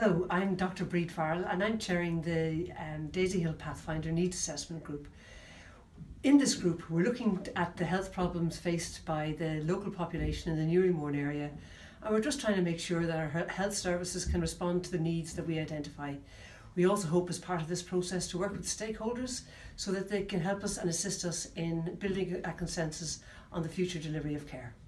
Hello, I'm Dr. Brid Farrell and I'm chairing the Daisy Hill Pathfinder Needs Assessment Group. In this group, we're looking at the health problems faced by the local population in the Newrymourne area, and we're just trying to make sure that our health services can respond to the needs that we identify. We also hope as part of this process to work with stakeholders so that they can help us and assist us in building a consensus on the future delivery of care.